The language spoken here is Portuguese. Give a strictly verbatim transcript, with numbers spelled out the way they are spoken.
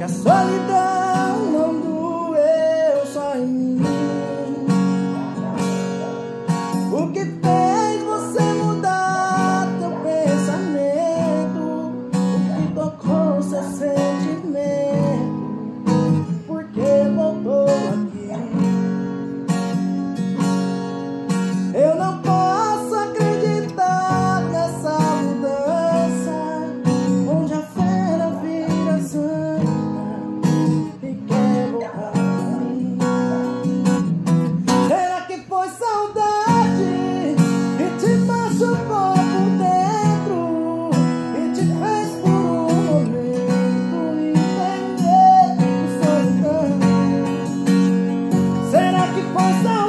que a solidão não doeu só em mim. O que fez você mudar teu pensamento? O que tocou seu sentimento? Por que voltou aqui? Eu não posso acreditar nessa mudança, onde a fera vira santa e quer voltar a mim. Será que foi saudade que te machucou por dentro e te fez por um momento entender o solidão? Será que foi saudade